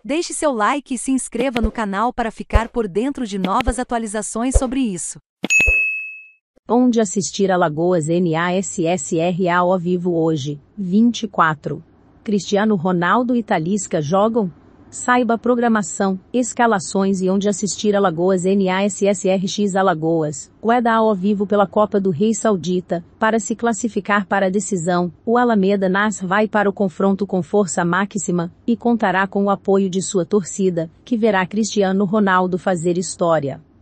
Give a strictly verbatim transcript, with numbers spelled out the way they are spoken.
Deixe seu like e se inscreva no canal para ficar por dentro de novas atualizações sobre isso. Onde assistir Alagoas N A S S R A ao vivo hoje, vinte e quatro. Cristiano Ronaldo e Talisca jogam? Saiba a programação, escalações e onde assistir Alagoas N A S S R X Alagoas, Ueda ao vivo pela Copa do Rei Saudita. Para se classificar para a decisão, o Alameda Nasr vai para o confronto com força máxima, e contará com o apoio de sua torcida, que verá Cristiano Ronaldo fazer história.